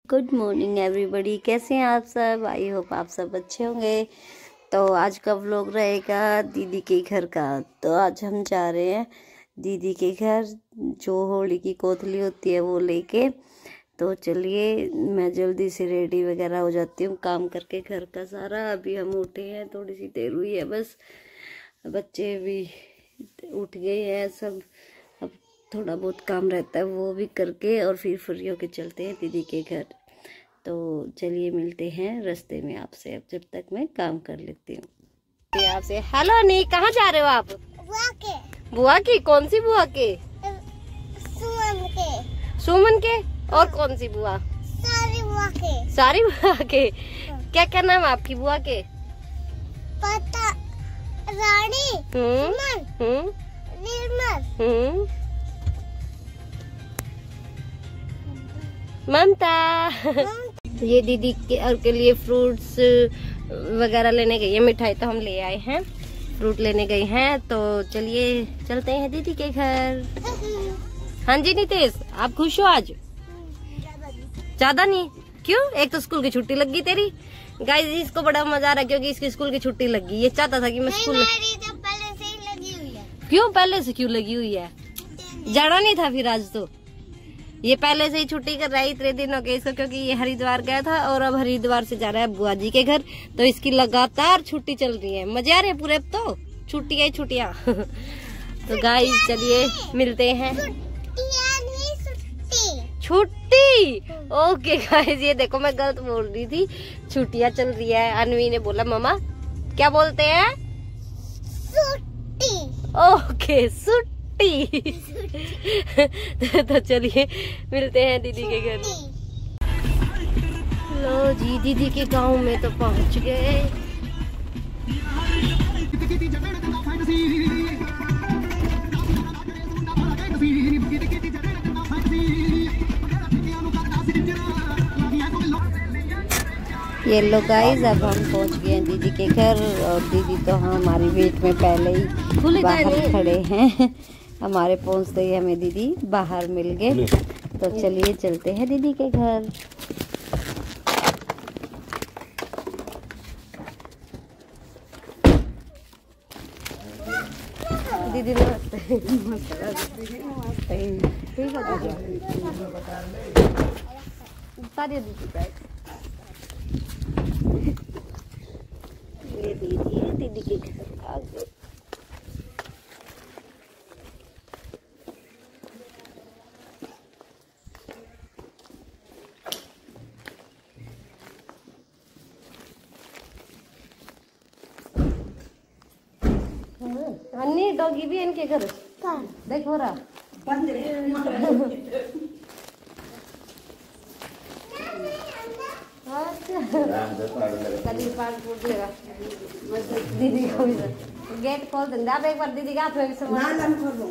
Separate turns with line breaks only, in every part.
Good morning everybody, कैसे हैं आप सब। आई होप आप सब अच्छे होंगे। तो आज का व्लॉग रहेगा दीदी के घर का। तो आज हम जा रहे हैं दीदी के घर, जो होली की कोतली होती है वो लेके। तो चलिए मैं जल्दी से रेडी वगैरह हो जाती हूँ काम करके घर का सारा। अभी हम उठे हैं, थोड़ी सी देर हुई है बस, बच्चे भी उठ गए हैं सब। अब थोड़ा बहुत काम रहता है वो भी करके और फिर फ्री होके चलते हैं दीदी के घर। तो चलिए मिलते हैं रास्ते में आपसे, अब जब तक मैं काम कर लेती हूँ। आपसे हेलो। नहीं, कहाँ जा रहे हो आप?
बुआ के।
बुआ की? कौन सी बुआ के?
सुमन के।
सुमन के? और कौन सी बुआ?
सारी बुआ के।
सारी बुआ के? क्या क्या नाम है आपकी बुआ के?
पता रानी, सुमन, निर्मल,
ममता। ये दीदी के लिए फ्रूट्स वगैरह लेने गई है। मिठाई तो हम ले आए हैं, फ्रूट लेने गए हैं। तो चलिए चलते हैं दीदी के घर। हाँ जी नितेश, आप खुश हो आज? ज्यादा नहीं? क्यों? एक तो स्कूल की छुट्टी लग गई तेरी। गाइस इसको बड़ा मजा आ रहा है क्योंकि इसकी स्कूल की छुट्टी लग गई। ये चाहता था कि मैं स्कूल।
तो पहले से ही लगी हुई है।
क्यों पहले से क्यों लगी हुई है? जाना नहीं था फिर आज? तो ये पहले से ही छुट्टी कर रहा है इतने दिनों के इसको, क्योंकि ये हरिद्वार गया था और अब हरिद्वार से जा रहा है बुआ जी के घर। तो इसकी लगातार छुट्टी चल रही है, मजे आ रहे हैं पूरे। अब तो छुट्टियां ही छुट्टियां। तो गाइस चलिए मिलते हैं। छुट्टी? ओके गाइस, ये देखो मैं गलत बोल रही थी, छुट्टियां चल रही है। अनवी ने बोला मम्मा क्या बोलते हैं?
छुट्टी।
ओके छुट्टी। तो चलिए मिलते हैं दीदी के घर। लो जी, दीदी के गांव में तो पहुंच गए। ये लो गाइस, अब हम पहुंच गए हैं दीदी के घर। और दीदी तो हमारी वेट में पहले ही बाहर खड़े हैं। हमारे पहुंचते ही हमें दीदी बाहर मिल गए। तो चलिए चलते हैं दीदी के घर। दीदी नमस्ते। ठीक है दीदी। ये दीदी है, दीदी के घर आ गए। अन्नी डॉगी भी इनके घर देखो रहा। दीदी को भी गेट खोल देंगे आप एक बार। दीदी का हाथ में भी सामान,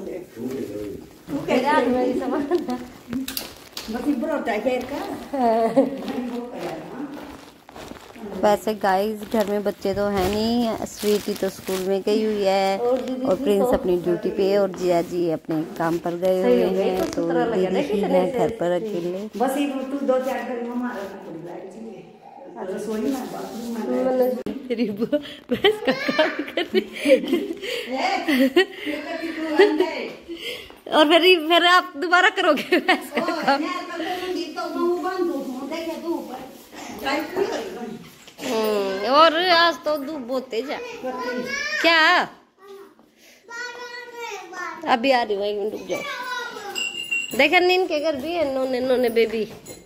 मेरे हाथ में भी सामान। वैसे गाइस घर में बच्चे तो है नहीं, स्वीटी तो स्कूल में गई हुई है और प्रिंस अपनी ड्यूटी पे और जिया जी अपने काम पर गए हुए हैं। तो दीदी ही है घर पर अकेले। तेरी बुआ भैंस का काम कर रही और फिर आप दोबारा करोगे भैंस का काम। और आज तो धूप बहुत तेज है। क्या? अभी आ रही हूँ, 1 मिनट रुक जाओ। देखा नीन के घर भी है नोने नोने बेबी।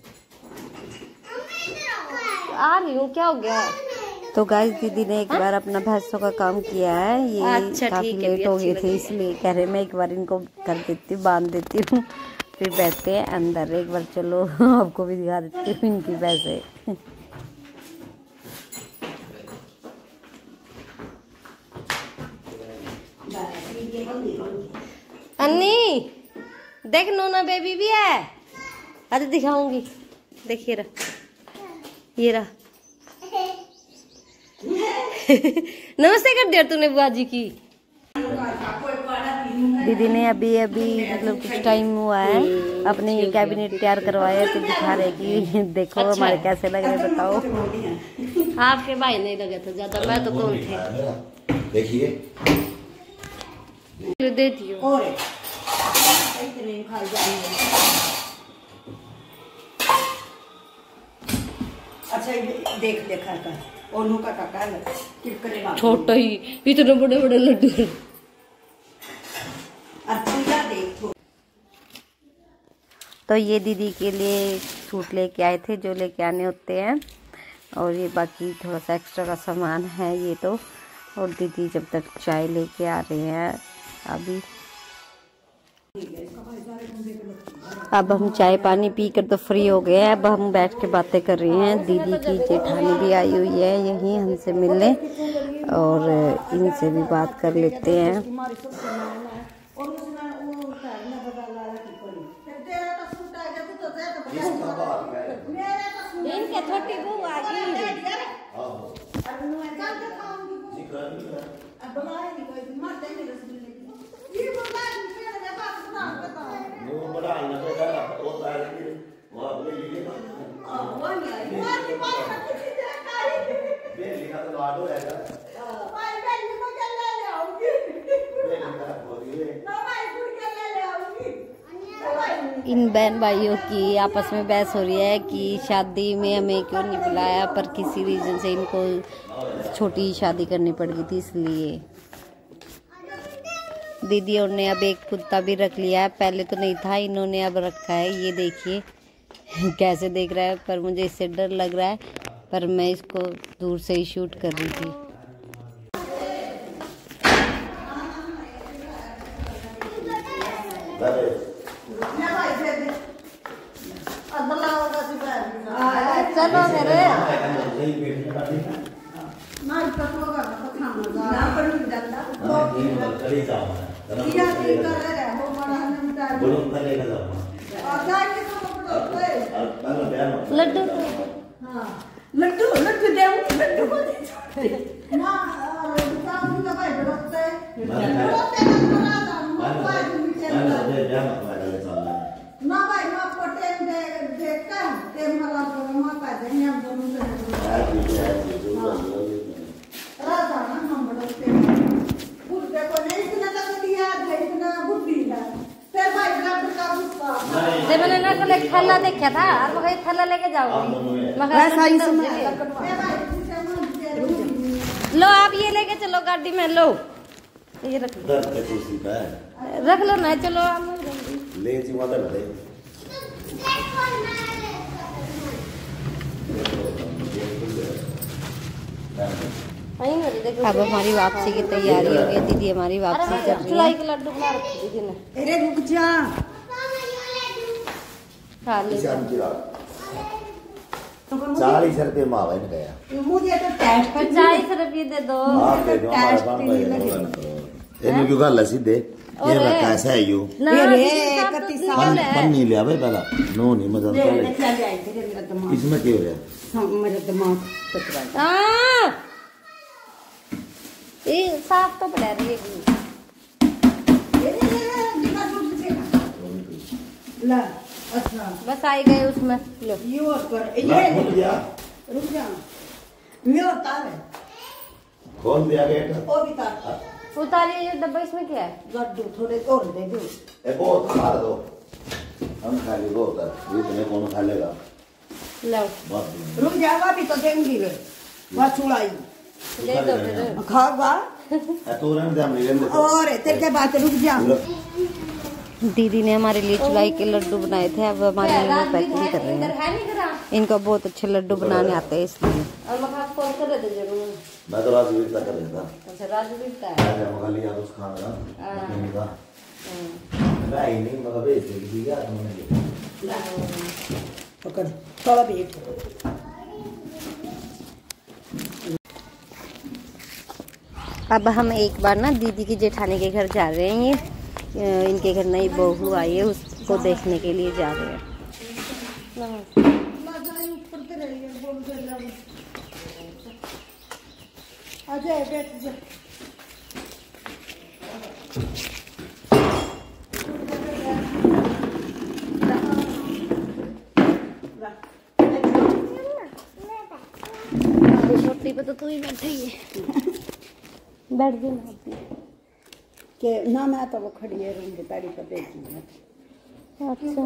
आ रही हूँ, क्या हो गया? तो गाइस दीदी ने एक बार अपना भैंसों का काम किया है। ये अच्छा, काफी लेट हो गए थे इसलिए कह रहे मैं एक बार इनको कर देती हूँ, बांध देती हूँ, फिर बैठते हैं अंदर। एक बार चलो आपको भी दिखा देती हूँ इनकी भैंसे। अन्नी देख, नोना बेबी भी है। अरे दिखाऊंगी, देखिए रहा, ये रहा। नमस्ते कर दिया तूने बुआ जी की। दीदी ने अभी अभी मतलब कुछ टाइम हुआ है अपने कैबिनेट तैयार करवाया, तो दिखा रहे कि देखो हमारे कैसे लग रहे बताओ।
आपके भाई नहीं लगे थे ज्यादा, मैं तो कौन थे।
देखिए
देती हूँ।
अच्छा देख देखा का ओनू का काका है
छोटा ही इतने बड़े बड़े लड्डू।
तो ये दीदी के लिए सूट लेके आए थे जो लेके आने होते हैं, और ये बाकी थोड़ा सा एक्स्ट्रा का सामान है ये तो। और दीदी जब तक चाय लेके आ रहे हैं अभी। अब हम चाय पानी पी कर तो फ्री हो गए हैं, अब हम बैठ के बातें कर रहे हैं। दीदी की जेठानी भी आई हुई है यहीं हमसे मिलने, और इनसे भी बात कर लेते हैं।
छोटी बहू आ गई।
इन बहन भाइयों की आपस में बहस हो रही है कि शादी में हमें क्यों नहीं बुलाया, पर किसी रीजन से इनको छोटी शादी करनी पड़ गई थी इसलिए। दीदियों ने अब एक कुत्ता भी रख लिया है, पहले तो नहीं था, इन्होंने अब रखा है। ये देखिए कैसे देख रहा है, पर मुझे इससे डर लग रहा है, पर मैं इसको दूर से ही शूट कर रही थी। चलो मेरे लड्डू
लड्डू लड्डू दे लड्डू को
मैंने ना कल एक थैला देखा था और मैं थैला लेके जाऊंगी। लो आप ये लेके चलो गाड़ी में, लो ये रख लो ना, चलो
ले जी मदर दे।
अब हमारी वापसी की तैयारी हो गई, दीदी हमारी वापसी कर रही है।
के लड्डू बना रखे दीदी ने।
अरे रुक जा,
खा ले।
40 रुपये मावा ने गया।
मुझे तो टेस्ट
50 रुपये दे दो।
आप दे दो हमारा काम ये क्यों गल सीधे ये कैसा है यू पन्नी ले आवे पहला नो नहीं मजा इसमें क्या हो रहा
मेरा दिमाग
ये साफ तो पड़ा रही
ला। अच्छा
बस आई गए उसमें। लो
ये और कर ये रुक जा ये और तार है
खोल दिया गेट
वो भी तार
उतारिए। ये डब्बा इसमें क्या है?
लड्डू थोड़े और दे दो।
ए बहुत खा दो हम खा ले वो उधर ये तुम्हें कौन खा लेगा।
लो
रुक जाएगा भी तो देंगी रे बस उड़ाई
ले दो फिर
खागा
तो रन दे हम ले लेंगे
और तेरे के बाद रुक जा।
दीदी ने हमारे लिए चुलाई के लड्डू बनाए थे, अब हमारे लिए पैकिंग कर रहे हैं। इनको बहुत अच्छे लड्डू बनाने आते हैं इसलिए।
और मैं कॉल कर दे जरूर।
मैं तो राजवीर तक कर देता।
अच्छा राजवीर का है।
मैं खाली याद उस खाना का नहीं नहीं मतलब भेज दे ठीक है तुमने
पकड़ थोड़ा वेट।
अब हम एक बार ना दीदी की जेठानी के घर जा रहे हैं। ये इनके घर नई बहू आई है, उसको देखने के लिए जा रहे हैं।
छतरी पे तो तू ही बैठी है। बैठ गई ना
के ना मैं तो वो खड़ी है रूम की पैड़ी पर बैठी है।
अच्छा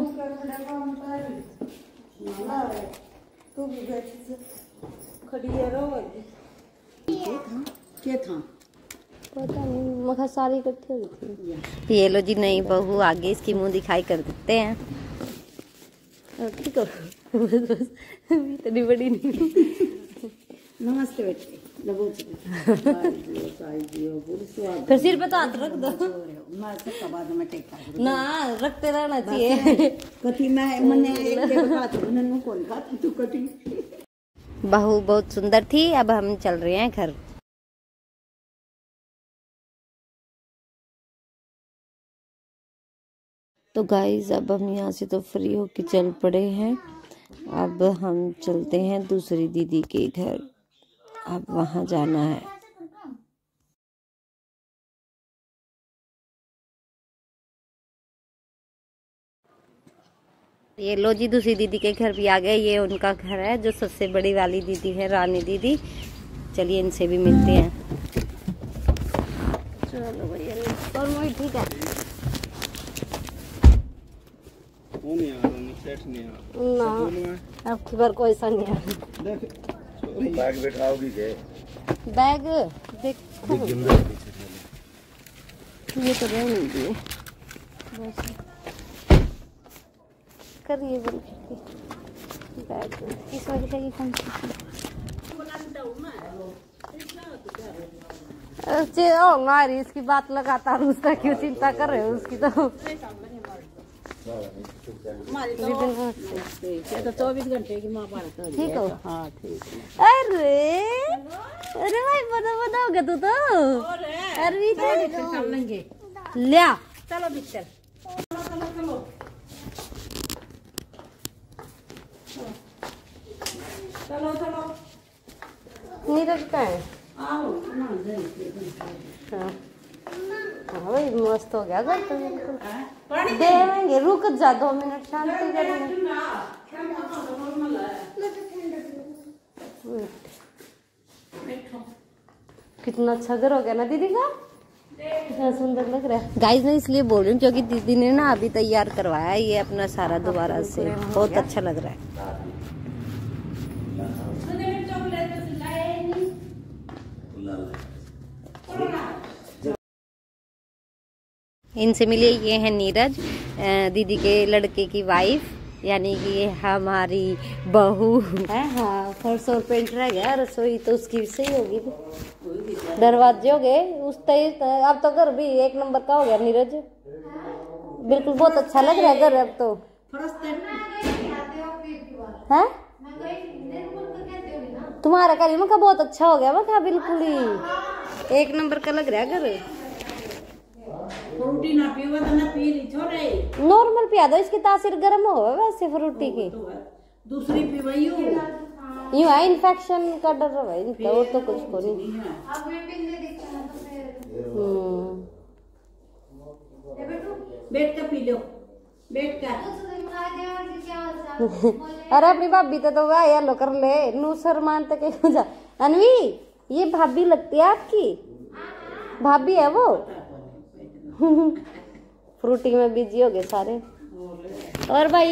तू भी बैठी से खड़ी है रोगी के था
पता नहीं, मगर सारी इकट्ठी हो गई थी। ये लो जी नई बहू, आगे इसकी मुंह दिखाई कर देते हैं। ठीक हो इतनी बड़ी नहीं।
नमस्ते बेटे
फिर सिर पे तो हाथ रख दो
मैं सबका बाद में टेका
ना, रखते रहना चाहिए।
कथी मैं मने एक के बात उन्होंने कौन बात तू कटी।
बहू बहुत सुंदर थी। अब हम चल रहे हैं घर। तो गाइज अब हम यहाँ से तो फ्री होके चल पड़े हैं। अब हम चलते हैं दूसरी दीदी के घर। अब वहाँ जाना है। ये लो जी दूसरी दीदी के घर भी आ गए। ये उनका घर है, जो सबसे बड़ी वाली दीदी है, रानी दीदी। चलिए इनसे भी मिलते हैं। चलो भैया और वही ठीक है ना, अब की बार कोई सा नहीं है।
बैग बैठाओगी के
बैग देख ये तो रहने दिए बस करिए बोल बैग किस वजह से कौन सी हमारी इसकी बात लगातार, उसका क्यों चिंता कर रहे हो उसकी तो।
तो 24 घंटे की माँ बात
ठीक हो?
हाँ ठीक है।
अरे अरे भाई बताओगे तू तो। अरे
चल लेंगे
लिया
चलो बिस्तर चलो चलो
नीरज का है।
आओ
हाँ भाई मस्त हो गया घर तो बिल्कुल। देवेंगे, रुक जा 2 मिनट शांति करेंगे। कितना अच्छा घर हो गया ना दीदी का, कितना सुंदर लग रहा है। गाइस मैं इसलिए बोल रही हूँ क्योंकि दीदी ने ना अभी तैयार करवाया ये अपना सारा दोबारा से, बहुत अच्छा लग रहा है। इनसे मिले, ये है नीरज, दीदी के लड़के की वाइफ, यानी कि ये हमारी बहू है। हाँ फर्श और पेंट रह गया, रसोई तो उसकी सही होगी, दरवाजे हो गए उस अब तो घर भी 1 नंबर का हो गया नीरज, बिल्कुल बहुत अच्छा लग रहा है घर अब तो। है तुम्हारा करीम का बहुत अच्छा हो गया वह, बिल्कुल ही 1 नंबर का लग रहा है घर।
फ्रूटी ना पीवा तो ना पी ली छोरे,
नॉर्मल पिया दो, इसकी तासीर गर्म हो वैसे फ्रूटी की।
दूसरी पीवाई
यूं है इन्फेक्शन का डर है इनका, और तो कुछ को नहीं।
बैठ कर पी लो, बैठ कर।
अरे अपनी भाभी तो वह येलो कर ले, नू शर्मान तक जा। अनवी ये भाभी लगती है आपकी, भाभी है वो। फ्रूटी में बिजी हो गए सारे। और भाई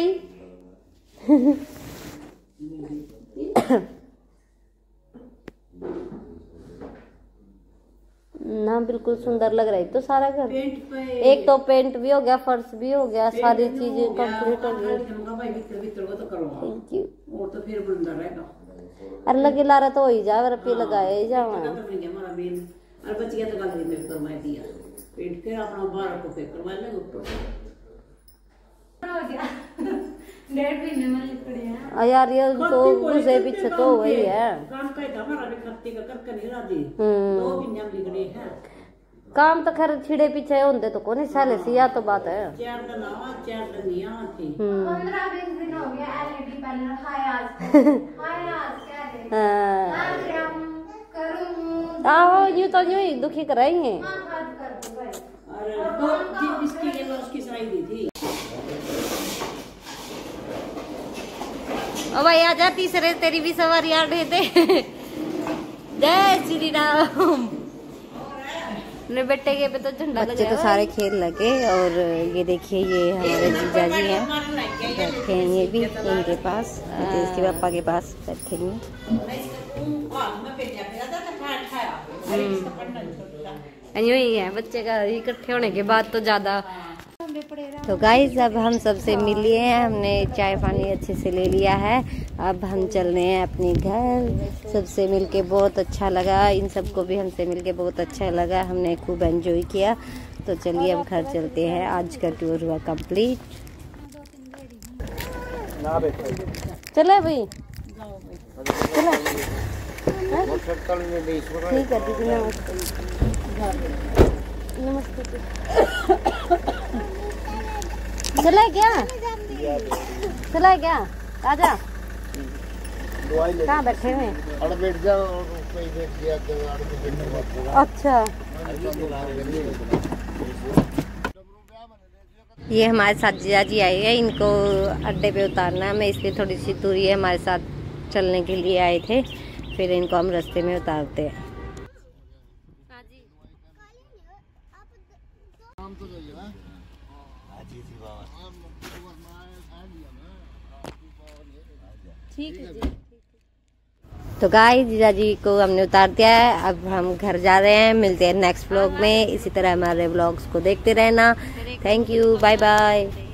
ना बिल्कुल सुंदर लग रहा है तो सारा घर। एक तो पेंट भी हो गया, फर्श भी हो गया, सारी चीजें कंप्लीट हो गई। Thank you.
और तो फिर बंदा रहेगा।
अरे लगे लारा तो हो ही जा, रपी लगाए ही जा।
अरे बचिया तो गल में करवा दिया, पेंट के अपना 12 को फिर करवा ले ऊपर।
यार ये तो दूसरे पीछे तो वही है
काम का हमारा भी खत्ती का कर नहीं राजी 2 महीने लिखने हैं
काम तो खैर छिड़े पीछे होंगे तो कोनी साले सी, या तो बात है।
4 दिन आवा 4 दिन नहीं आवा थी।
15-20 दिन हो गया एलईडी पैनल हाय आज क्या है करूं
आहो यूं तो यूं ही दुखी कराएंगे।
और 2 इसकी ये उसकी सराई दी थी।
ओ भाई आजा, तीसरे तेरी भी सवारी आ रहे थे। जय श्री राम। मेरे बेटे के पे तो झंडा बच्चे तो सारे खेल लगे। और ये देखिए ये हमारे जीजा जी हैं, बैठे हैं ये भी इनके पास, इसके पापा के पास बैठे हैं। यूं ही है बच्चे का इकट्ठे होने के बाद तो ज्यादा। तो गाइस अब हम सबसे मिल लिए हैं, हमने चाय पानी अच्छे से ले लिया है। अब हम चल रहे हैं अपने घर। सबसे मिलके बहुत अच्छा लगा, इन सबको भी हमसे मिलके बहुत अच्छा लगा, हमने खूब एंजॉय किया। तो चलिए अब घर चलते हैं, आज का टूर हुआ कंप्लीट। चलो भाई चलो ठीक है दीदी, नमस्ते नमस्ते। चला क्या चला क्या आजा, कहाँ बैठे हुए? अच्छा ये हमारे साथ जीजा जी आए हैं, इनको अड्डे पे उतारना है, मैं इसलिए थोड़ी सी दूरी है हमारे साथ चलने के लिए आए थे, फिर इनको हम रास्ते में उतारते हैं। ठीक है जी। तो गाइस जीजा जी को हमने उतार दिया है, अब हम घर जा रहे हैं। मिलते हैं नेक्स्ट व्लॉग में, इसी तरह हमारे व्लॉग्स को देखते रहना। Thank you, bye bye.